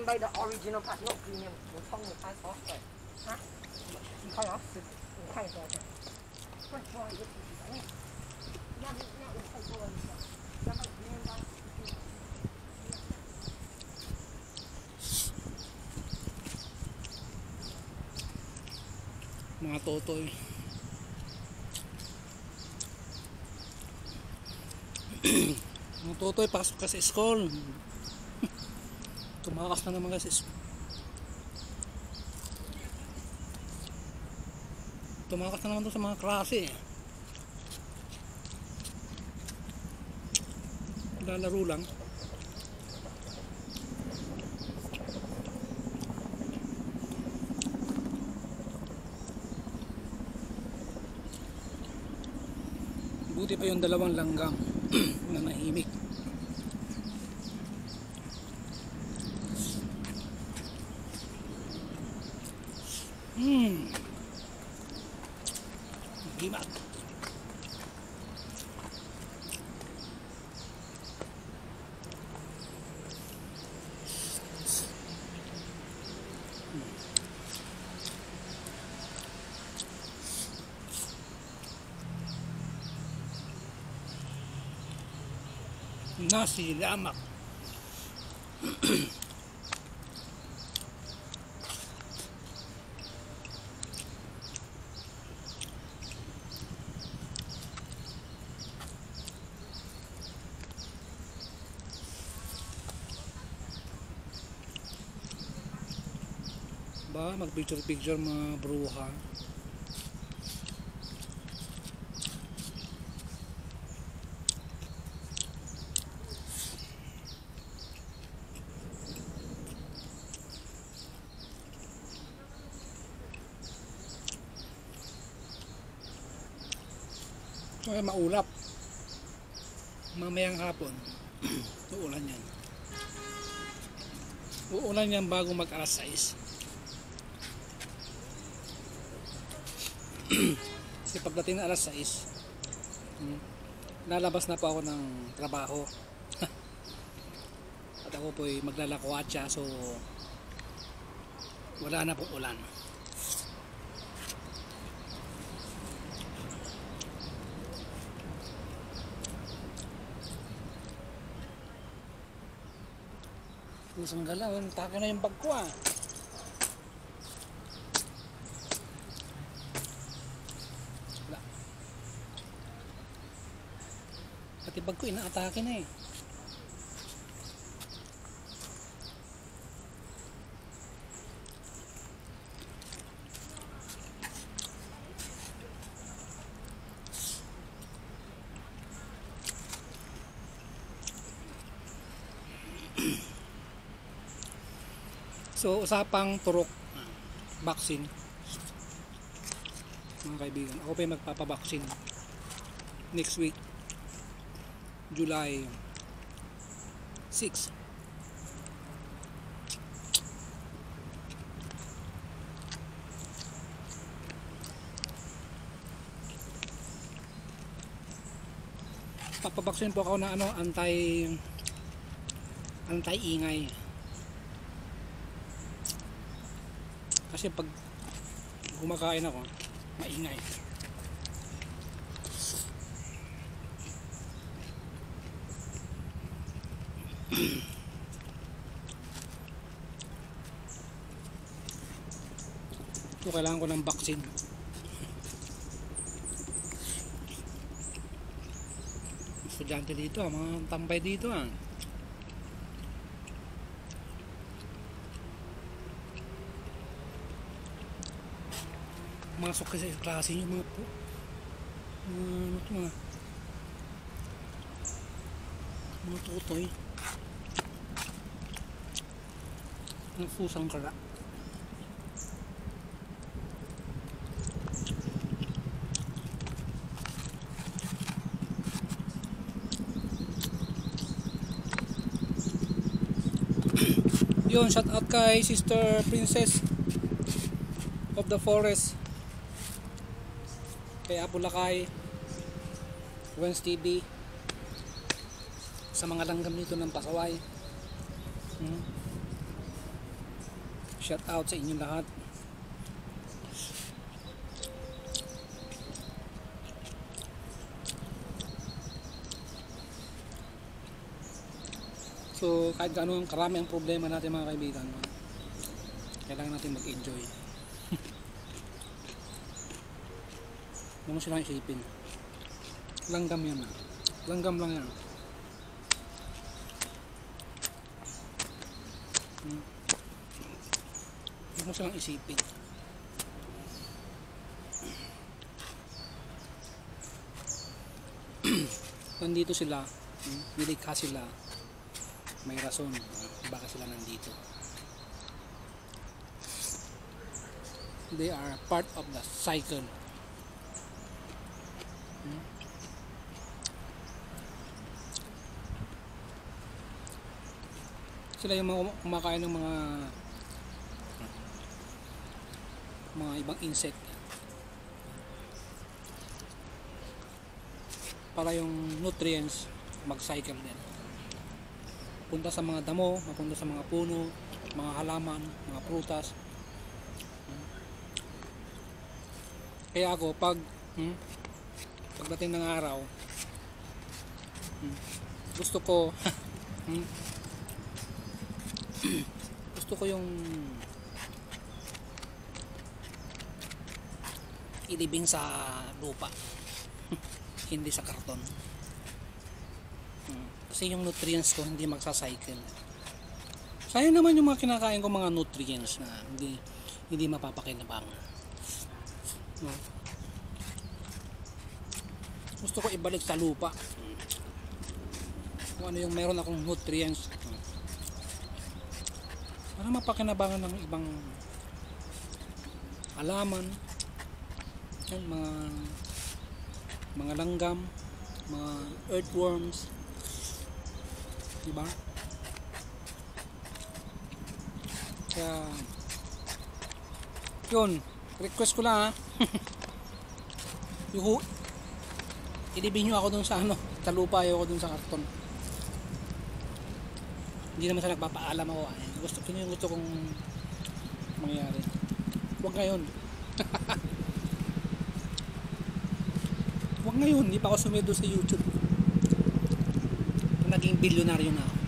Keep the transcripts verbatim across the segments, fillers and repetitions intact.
can buy the original price, not premium。我冲你开多少水？啊？几块啊？十五块多少？快多一个几块？那那那五块多了，你想？要不明天当。 Mga totoy. Mga totoy, pasok ka sa school. Tumakas na naman kasi tumakas na naman doon sa mga klase. Lalaro lang. Buti pa yung dalawang langgang na nahimik. Hmm. Gimat. Nasi lemak. Ba, mag picture picture mga bruha. Ay, maulap mamayang hapon. Uulan yan uulan yan bago mag alas sais. Kasi pagdating na alas sais, lalabas na po ako ng trabaho. At ako po ay maglalakwatsa, so wala na pong ulan. Isang galaw, taka na yung bag ko ah. Wala. Pati bag ko inaatake na eh. So, usapang turok, vaccine, mga kaibigan, ako pa yung magpapabaksin next week, July sixth. Papabaksin po ako na ano, anti anti-ingay. Kasi pag kumakain ako, maingay. So, kailangan ko ng vaccine. Estudyante dito, mga tambay dito ah. Masok kasi sa klase nyo mga po mga ano ito mga mga tutoy ng pusang kara. Yun, shout out kay Sister Princess of the Forest, kay Apo Lakay, Wens T V, sa mga langgam nito ng Pasaway. hmm. Shout out sa inyong lahat. So kahit gaano ang karami ang problema natin mga kaibigan, kailangan natin mag-enjoy. Huwag mo silang isipin. Langgam yan. Langgam lang yan. Hmm. Huwag mo silang isipin. Nandito sila, nilikha sila, may rason baka sila nandito. They are part of the cycle. Hmm? Sila yung mga kumakain ng mga mga ibang insect para yung nutrients mag-cycle din, punta sa mga damo, mapunta sa mga puno, mga halaman, mga prutas. Kaya ako pag hmm, pagdating ng araw, hmm, gusto ko hmm, gusto ko yung ilibing sa lupa hindi sa karton. hmm. Kasi yung nutrients ko hindi magsa-cycle. Sayang naman yung mga kinakain ko mga nutrients na hindi hindi mapapakinabang. no? Gusto ko ibalik sa lupa kung ano yung meron akong nutrients para mapakinabangan ng ibang halaman, yan, mga mga langgam, mga earthworms, diba? Kaya yun, request ko lang ha yung ilibing nyo ako dun sa ano, sa lupa, ayoko dun sa karton. Hindi naman sa nagpapaalam ako eh. Gusto ko yung gusto kong mangyari. Huwag ngayon. Huwag ngayon, hindi pa ako sumido sa YouTube. Naging bilyonaryo na ako.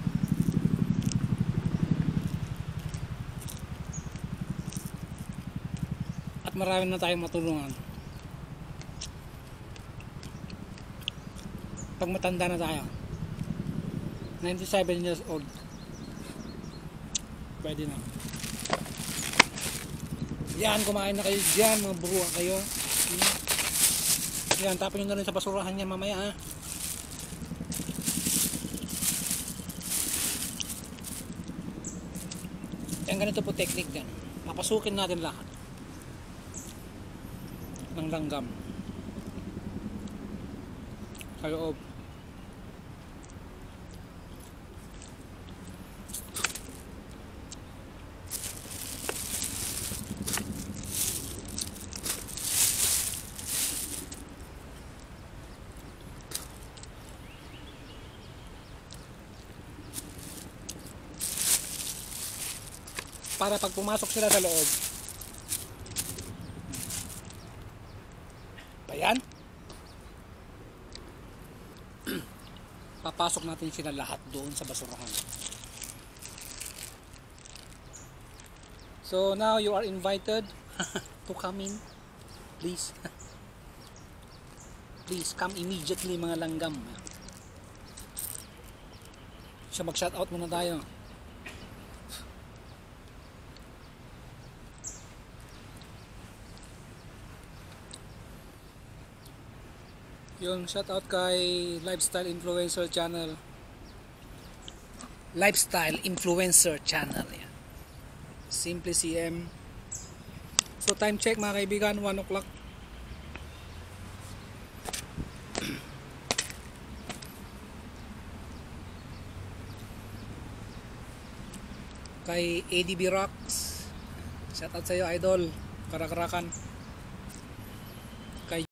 At marami na tayong matulungan. Pag matanda na tayo, ninety-seven years old, pwede na. Yan, kumain na kayo dyan, mga buruwa kayo. Yan, tapin nyo na rin sa basurahan niya mamaya ha. Yan, ganito po technique yan. Papasukin natin lahat ng langgam sa loob. Para pag pumasok sila sa loob, ayan, papasok natin sila lahat doon sa basurahan. So now you are invited to come in, please. Please come immediately mga langgam. So mag shout out muna tayo. Yung shoutout kay Lifestyle Influencer Channel. Lifestyle Influencer Channel. Yan. Simply C M. So time check mga kaibigan, one o'clock. Kay A D B Rocks. Shoutout sa iyo idol. Karakarakan.